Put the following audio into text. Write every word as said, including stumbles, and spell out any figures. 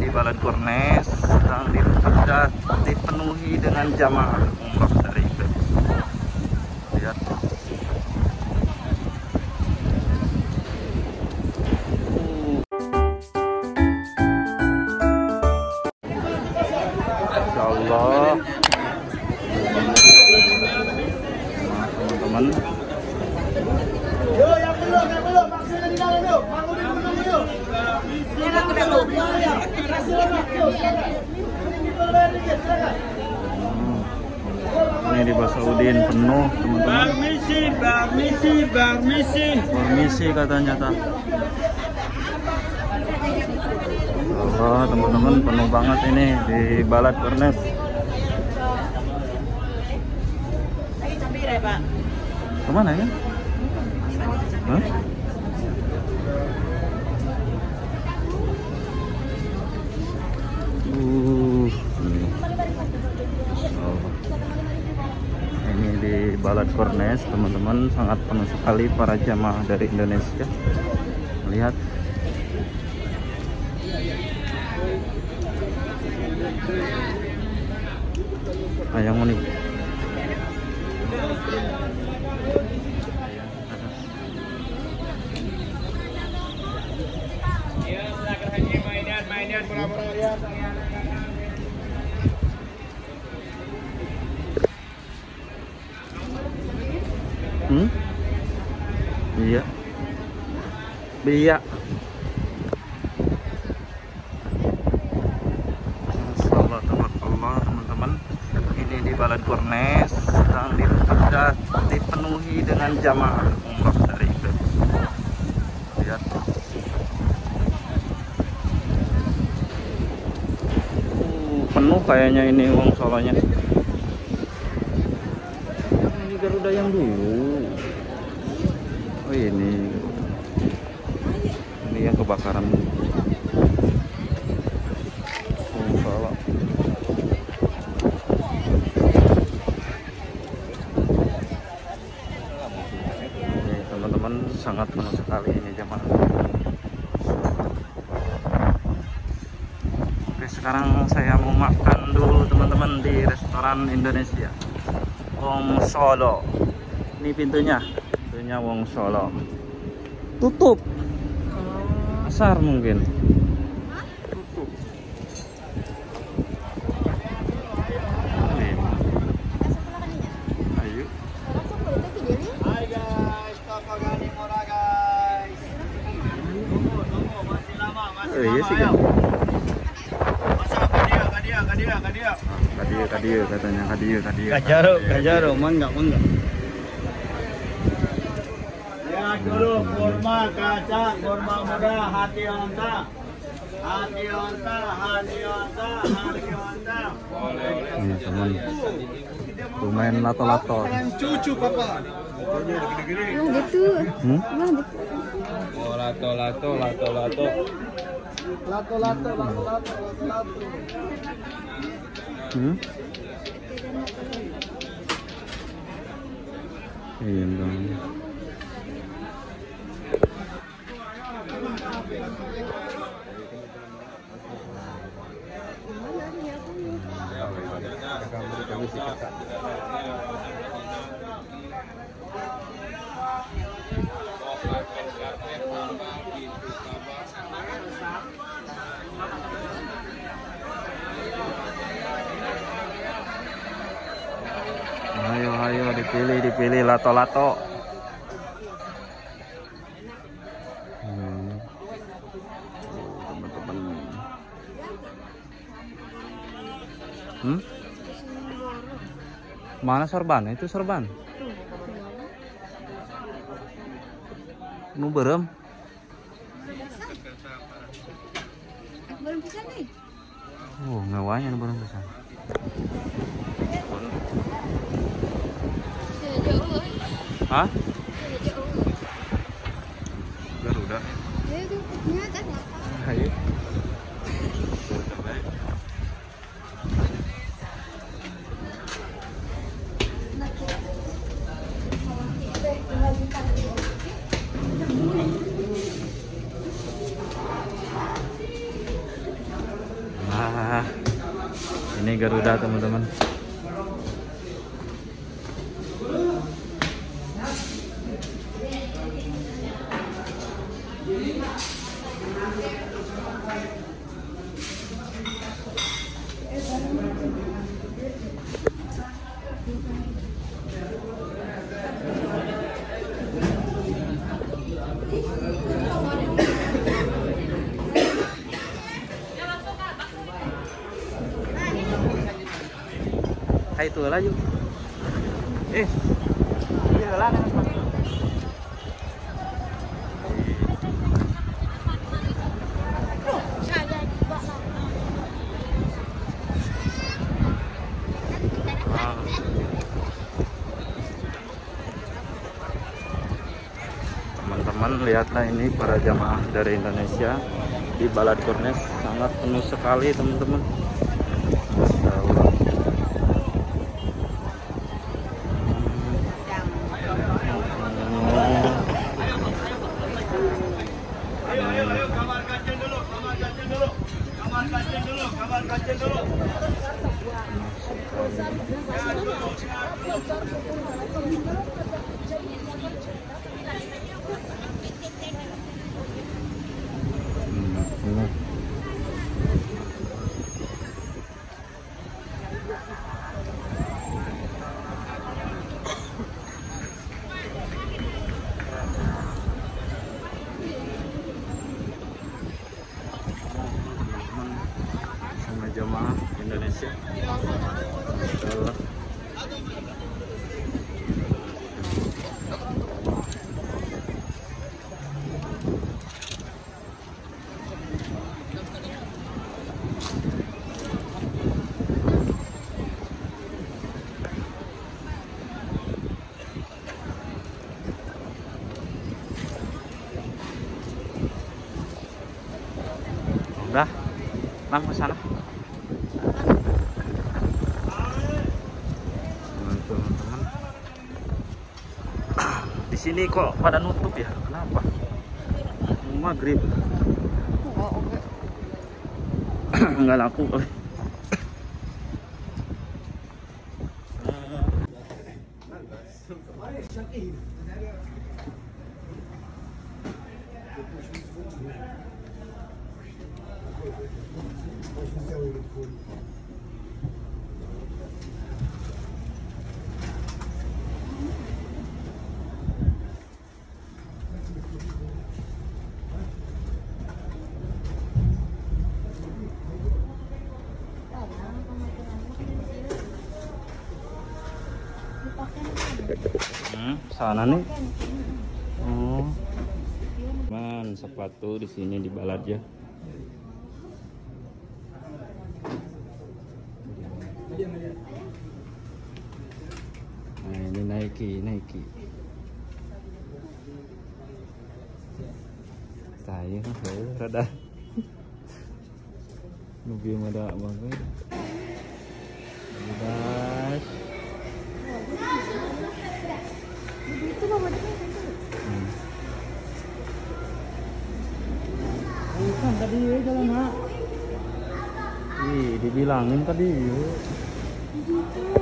Balad Kornes sedang sudah dipenuhi dengan jamaah umrah dari Indonesia. Lihat. Insya Allah. Teman-teman. Yo, yang belum, yang belum, maksudnya di dalam yuk, bangunin belum yuk. Ini di Basaudin penuh teman-teman. Permisi, permisi, permisi. Permisi katanya tak. Oh teman-teman penuh banget ini di Balad Kornes. Kemana ya? Hah? Uh, ini. Oh. Ini di Balad Kornes teman-teman, sangat penuh sekali para jamaah dari Indonesia. Lihat. Ayang unik. Hmm? Iya. Iya. Salat Allah teman-teman. Ini di Balad Kornes sedang sudah dipenuhi dengan jamaah umrah dari Indonesia. Lihat. Uh, penuh kayaknya ini Wong Solonya. Ini Garuda yang dulu. Oh ini. Ini yang kebakaran. Wong Solo. Teman-teman sangat penuh sekali ini jamaah. Oke, sekarang saya mau makan dulu teman-teman di restoran Indonesia Wong Solo. Ini pintunya, pintunya Wong Solo. Tutup. Asar mungkin. Tutup. Ini. Ayo. Hai guys, Toko Gani Mora guys. Tunggu, tunggu, masih lama, masih Oh, iya lama sih, ayo. kan? Masuk kadia, kadia, kadia, kadia. Kadia, kadia katanya, kadia, kadia. Kajaro, kajaro, mangga, mangga. Ya dulu kurma kaca, kurma muda, hati onta. Hati onta, hati onta, hati onta. Ini teman, lumayan lato-lato. Yang cucu papa. Emang gitu? Hmm? Emang gitu? Oh, lato, lato, lato, lato. Lato, lato, lato, lato, lato, lato. Hmm? Iya dong. Ayo, ayo dipilih, dipilih lato-lato. Hmm. Oh, teman-teman. Hmm? Mana sorban? Itu sorban. Nu berem. Belum bisa nih. Oh, ngewanya nu berem pisan. Hah? Garuda. Ya itu, nyata nggak? Ayo. ini Garuda teman-teman. Hai itu lah yuk. Eh, iya lah. Teman-teman lihatlah ini para jamaah dari Indonesia di Balad Gornes sangat penuh sekali teman-teman. Masya Allah. Sama jamaah Indonesia. Allah. Udah, Bang ke sana. Teman-teman. Di sini kok pada nutup ya? Kenapa? Maghrib. Oh, oke. Enggak laku. Hmm, sana nih. Oh. Man, sepatu di sini di Balad ya. Nah, ini Nike, Nike. Saya kan rada. Lebih ada banget. Bebas. Itu mama dia. Hmm. Bukan tadi jalan mak. Ih, dibilangin tadi. Gitu.